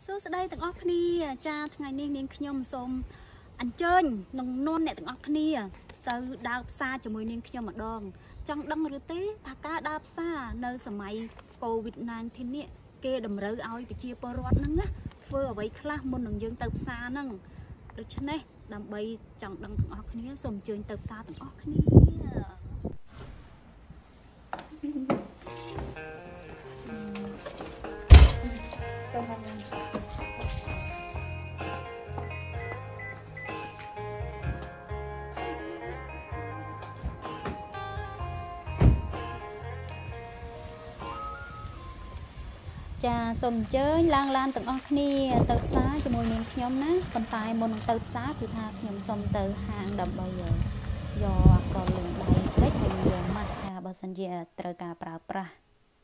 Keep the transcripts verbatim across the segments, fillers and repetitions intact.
សួស្តីទាំងអស់គ្នាចាថ្ងៃនេះនាងខ្ញុំសូមអញ្ជើញនឹងនាំអ្នកទាំងអស់គ្នាទៅដើរផ្សារជាមួយនាងខ្ញុំម្ដងចង់ដឹងឬទេថាការដើរផ្សារនៅសម័យ កូវីដ ដិបเก้า នេះគេតម្រូវឲ្យប្រជាពលរដ្ឋហ្នឹងណាធ្វើអ្វីខ្លះមុននឹងយើងទៅផ្សារហ្នឹងដូច្នេះដើម្បីចង់ដឹងទាំងអស់គ្នាសូមអញ្ជើញទៅផ្សារទាំងអស់គ្នាចាសូមអញ្ជើញឡើងឡានទាំងអស់គ្នាទៅផ្សារជាមួយនាងខ្ញុំណាប៉ុន្តែមុននឹងទៅផ្សារគឺថាខ្ញុំសូមទៅហាងដើម្បីយកអកលលងដៃតិចហើយយកម៉ាត់ចាបើសិនជាត្រូវការប្រើប្រាស់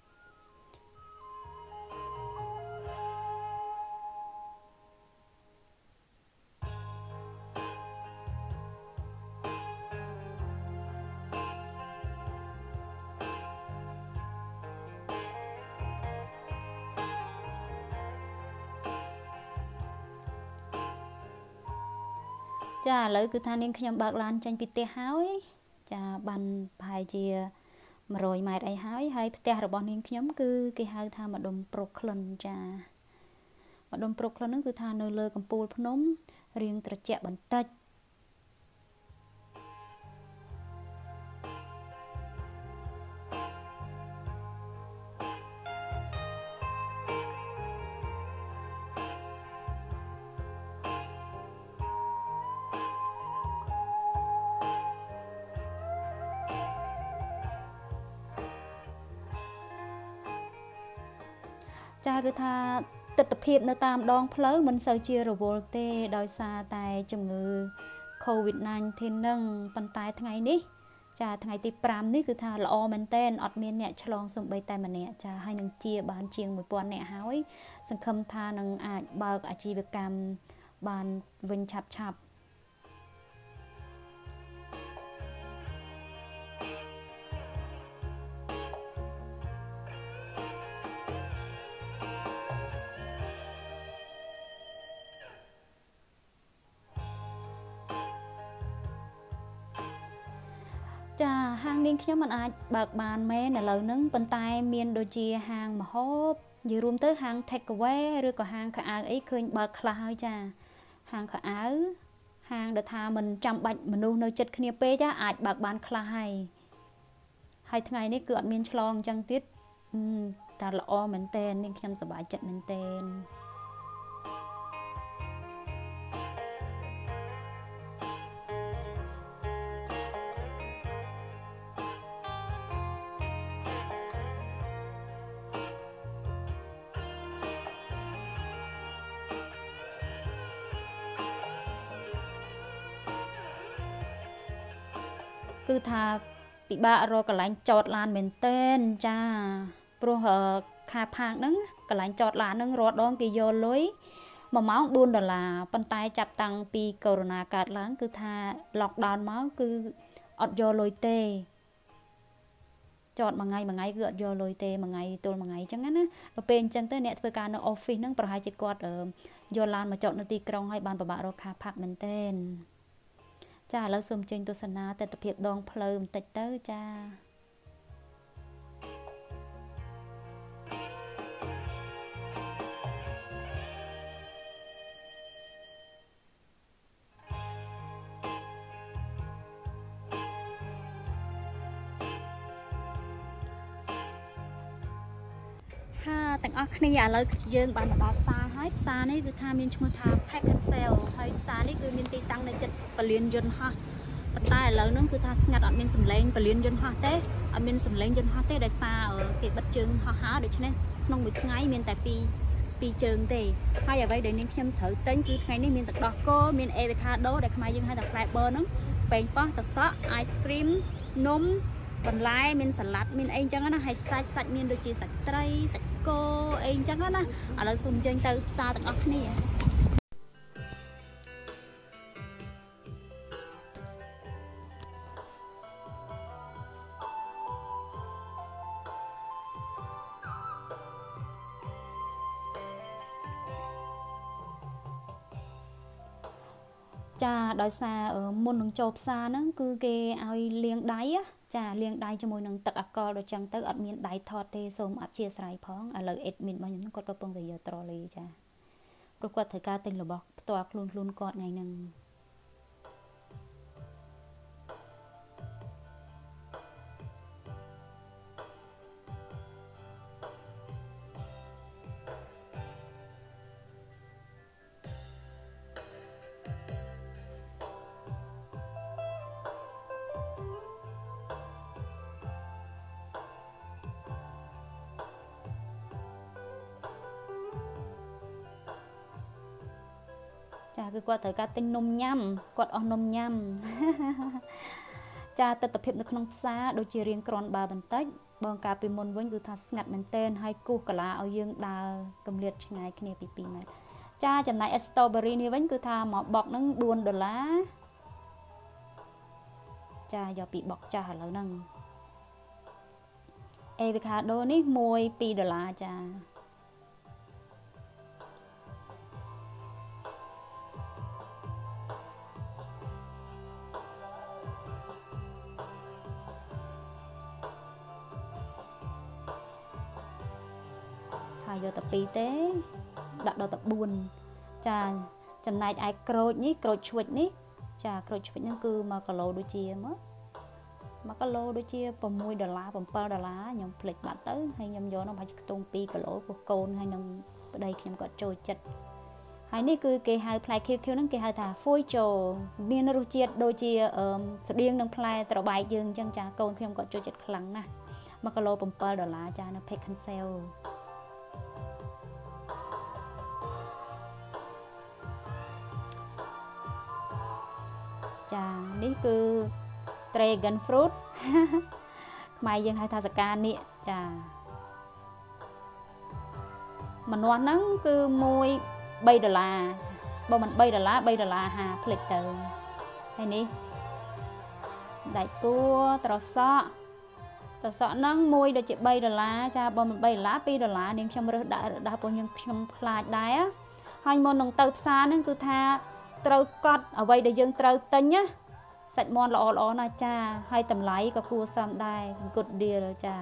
ចាឥឡូវគឺថានាងខ្ញុំបើកឡានចេញពីផ្ទះហើយចាបានប្រហែលជាmột trămម៉ែត្រអីហើយហើយផ្ទះរបស់នាងខ្ញុំគឺគេហៅថាម្ដុំប្រុកក្លិនចាម្ដុំប្រុកក្លិនហ្នឹងគឺថានៅលើកំពូលភ្នំរៀងត្រជាក់បន្តិចចាគឺថាទស្សនវិជ្ជានៅតាមដងផ្លូវមិនសូវជារវល់ទេដោយសារតែជំងឺ កូវីដ ដិបเก้า ហ្នឹងប៉ុន្តែថ្ងៃនេះចាថ្ងៃទីប្រាំនេះគឺថាល្អមែនទែនអត់មានអ្នកឆ្លងសូម្បីតែម្នាក់ចាហើយនឹងជាបានជាងmộtពាន់នាក់ហើយសង្ឃឹមថានឹងអាចបើកអាជីវកម្មបានវិញឆាប់ឆាប់ចាហាងនាងខ្ញុំមិនអាចបើកបានមែនឥឡូវហ្នឹងប៉ុន្តែមានដូចជាហាងម្ហូបនិយាយរួមទៅហាង take away ឬក៏ហាងខោអាវអីឃើញបើកខ្លះហើយចាហាងខោអាវហាងដែលថាមិនចាំបាច់មនុស្សនៅជិតគ្នាពេកអាចបើកបានខ្លះហើយហើយថ្ងៃនេះគឺអត់មានឆ្លងអញ្ចឹងទៀតតែល្អមែនតើនាងខ្ញុំសប្បាយចិត្តមែនតើគឺថាពិបាករកកន្លែងចតឡានមែនទែនចាព្រោះខាផាងហ្នឹងកន្លែងចតឡានហ្នឹងរាល់ដងគេយកលុយមួយម៉ោងបួនដុល្លារប៉ុន្តែចាប់តាំងពីកូវីដ កើតឡើងគឺថា lockdown មកគឺអត់យកលុយទេចតមួយថ្ងៃមួយថ្ងៃគឺអត់យកលុយទេមួយថ្ងៃទល់មួយថ្ងៃអញ្ចឹងណាដល់ពេលអញ្ចឹងទៅអ្នកធ្វើការនៅ office ហ្នឹងប្រហែលជាគាត់យកឡានមកចតនៅទីក្រុងហើយបានពិបាករកខាផាកមែនទែនចាឥឡូវសូមចេញទស្សនាទស្សនវិជ្ជាដងផ្លូវបន្តិចទៅចាហាទាំងអស់គ្នាឥឡូវយើងបានមកដល់ផ្សារហើយផ្សារនេះគឺថាមានឈ្មោះថា Pack and Sell ហើយផ្សារនេះគឺមានទីតាំងនៅជិតពលានយន្តហោះប៉ុន្តែឥឡូវហ្នឹងគឺថាស្ងាត់អត់មានសម្លេងពលានយន្តហោះទេអត់មានសម្លេងយន្តហោះទេដោយសារគេបិទជើងហោះហើរដូច្នេះក្នុងមួយថ្ងៃមានតែពីរពីរជើងទេហើយអ្វីដែលនាងខ្ញុំត្រូវទិញគឺថ្ងៃនេះមានទឹកដោះគោមានអេវីកាដូដែលខ្មែរយើងហៅថា Fiber ហ្នឹងប៉េងប៉ោះទឹកសក់ ice cream នំបន្លែមានសាឡាត់មានអីអញ្ចឹងណាហើយសាច់សាច់មានដូចជាសាច់ត្រីសាច់គោអីអញ្ចឹងណាឥឡូវសូមចេញទៅផ្សារទាំងអស់គ្នាច cha đòi xa ở môn nông chộp xa nó cứ kê ao liêng đáy á cha liêng đáy cho môi nông tật ạc co rồi chẳng tới ở miền đáy thọt thì xôm áp chia sài phóng à lời ết miền bao nhiêu con có bông về giờ trò lì cha rồi qua thời ca tình là bọc toạc luôn luôn con ngày nâng ចាគឺគាត់ត្រូវការទិញនំញ៉ាំគាត់អស់នំញ៉ាំចាទស្សនភាពនៅក្នុងផ្សារដូចជារៀងក្រាន់បើបន្តិចបងកាលពីមុនវិញគឺថាស្ងាត់មែនទែនហើយគូសកាឡាឲ្យយើងដើរកម្រិតឆ្ងាយគ្នាពីពីម៉ែត្រចាចំណែក strawberry នេះវិញគឺថាមកបុកហ្នឹងបួនដុល្លារចាយកពីបុកចាស់ឥឡូវហ្នឹង avocado នេះមួយពីរដុល្លារចាយកតែពីរទេដាក់ដល់តែបួនចាចំណែកឯក្រូចនេះក្រូចឈ្វិចនេះចាក្រូចឈ្វិចហ្នឹងគឺមួយគីឡូដូចជាមកមួយគីឡូដូចជា 6ដុល្លារ 7ដុល្លារខ្ញុំភ្លេចបាត់ទៅហើយខ្ញុំយកនោះប្រហែលជាខ្ទង់ 2គីឡូពោះកូនហើយនឹងប្តីខ្ញុំគាត់ចូលចិត្តហើយនេះគឺគេហៅផ្លែខៀវៗហ្នឹងគេហៅថា Fuicho មានរសជាតិដូចជាស្តៀងនឹងផ្លែត្របែកយើងអញ្ចឹងចាកូនខ្ញុំគាត់ចូលចិត្តខ្លាំងណាស់មួយគីឡូ 7ដុល្លារចានៅ Pet Cancelចានេះគឺ Dragon Fruit ខ្មែរយើងហៅថាសកានៀកចាម្នាស់ហ្នឹងគឺមួយ3ដុល្លារបើមិន3ដុល្លារ3ដុល្លារហាផ្លេចទៅហើយនេះសណ្តែកគួរត្រសក់ត្រសក់ហ្នឹងមួយដូចជា3ដុល្លារចាបើមិន3ដុល្លារ2ដុល្លារនាងខ្ញុំរើសដាក់ដាក់ពួកខ្ញុំខ្ញុំខ្លាចដែរហើយមុននឹងទៅផ្សារហ្នឹងគឺថាត្រូវកត់អ្វីដែលយើងត្រូវទិញណាសាច់មាន់ល្អល្អណាស់ចាហើយតម្លៃក៏គួរសមដែរ good deal ចា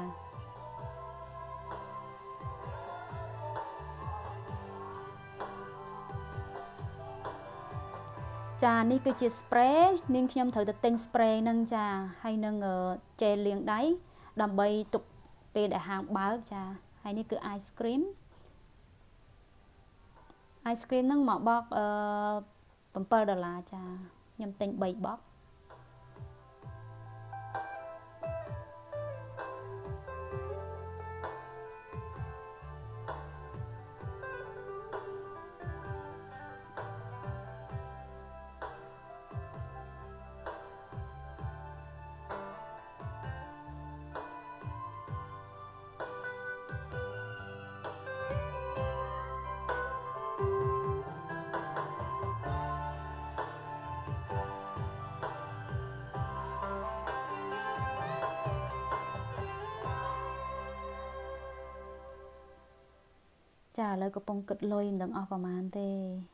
ចានេះគឺជា spray នាងខ្ញុំត្រូវទៅទិញ spray ហ្នឹងចាហើយនឹង gel លាងដៃដើម្បីទុកពេលដែលហាងបើកចាហើយនេះគឺ ice cream ice cream ហ្នឹងមកបោកអឺ7ដុល្លារចាខ្ញុំទិញ3បោកចាឥឡូវកំពុងគិតលុយមិនដឹងអស់ប្រហែលទេចាអេ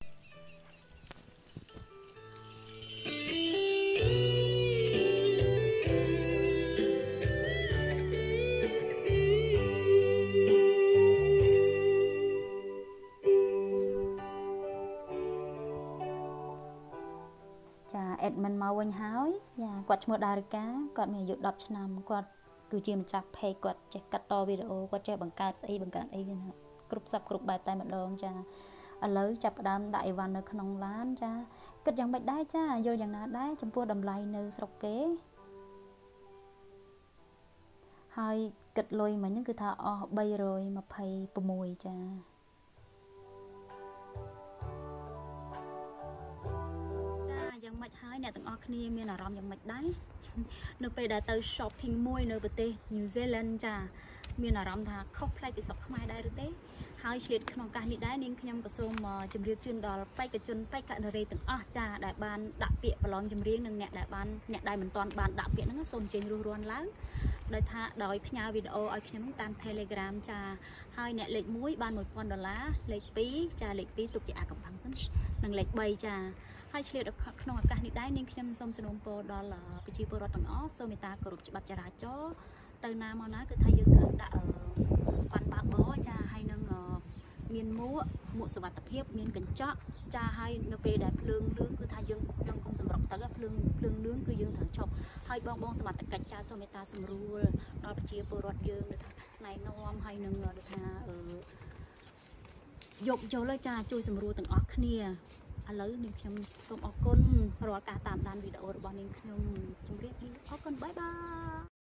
ដមិនមកវិញហើយចាគាត់ឈ្មោះដារីកាគាត់មានអាយុ10ឆ្នាំគាត់គឺជាម្ចាស់ page គាត់ចេះកាត់តវីដេអូគាត់ចេះបង្កើតស្អីបង្កើតអីណាគ្រប់សពគ្រប់បែបតែម្ដងចាឥឡូវចាប់ផ្ដើមដាក់អីវ៉ាន់នៅក្នុងឡានចាគិតយ៉ាងម៉េចដែរចាយល់យ៉ាងណាដែរចំពោះតម្លៃនៅស្រុកគេហើយគិតលុយមិញហ្នឹងគឺថាអស់326ចាចាយ៉ាងម៉េចហើយអ្នកទាំងអស់គ្នាមានអារម្មណ៍យ៉ាងម៉េចដែរនៅពេលដែលទៅ shopping មួយនៅប្រទេស New Zealand ចាមានអារម្មណ៍ថាខុសប្លែកពីស្រុកខ្មែរដែរឬទេហហើយឆ្លៀតក្នុងការនេះដែរនាងខ្ញុំក៏សូមជម្រាបជូនដល់បេក្ខជនបេក្ខនារីទាំងអស់ចាដែលបានដាក់ពាក្យប្រឡងចម្រៀងនិងអ្នកដែលបានអ្នកដែលមិនទាន់បានដាក់ពាក្យហ្នឹងសូមអញ្ជើញរស់រានឡើងដោយថាដោយផ្ញើវីដេអូឲ្យខ្ញុំតាម Telegram ចាហើយអ្នកលេខមួយបានមួយពាន់ដុល្លារលេខពីរចាលេខពីរទុកជាអាកំបាំងសិននិងលេខបីចាហើយឆ្លៀតក្នុងឱកាសនេះដែរនាងខ្ញុំសូមសនុំពរដល់ប្រជាពលរដ្ឋទាំងអស់សូមមេត្តាគោរពច្បាប់ចរាចរណ៍ទៅណាមកណាគឺថាយើងត្រូវដាក់ប៉ាន់បើកបរចាហើយនឹងមានមួកមួកសុវត្ថិភាពមានកញ្ចក់ចាហើយនៅពេលដែលភ្លើងលឿងគឺថាយើងយើងកុំសម្រុកទៅភ្លើងភ្លើងលឿងគឺយើងត្រូវឈប់ហើយបងបងសមត្ថកិច្ចចាសូមមេត្តាសម្រួលដល់ប្រជាពលរដ្ឋយើងដូចថាណែនាំហើយនឹងដូចថាយកយល់ចាជួយសម្រួលទាំងអស់គ្នាឥឡូវនាងខ្ញុំសូមអរគុណរាល់ការតាមដានវីដេអូរបស់នាងខ្ញុំជម្រាបលាអរគុណបាយបាយ